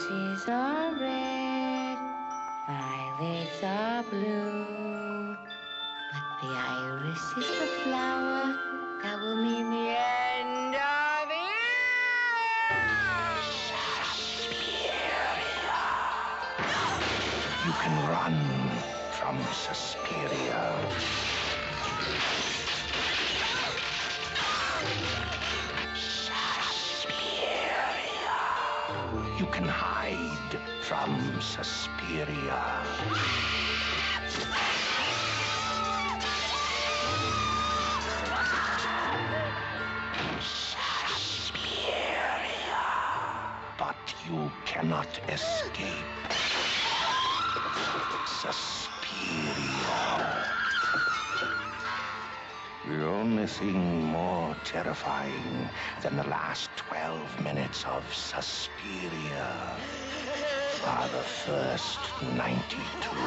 Roses are red, violets are blue, but the iris is the flower that will mean the end of you. You can run from Suspiria. You can hide from Suspiria. Suspiria. But you cannot escape Suspiria. The only thing more terrifying than the last 12 minutes of Suspiria are the first 92.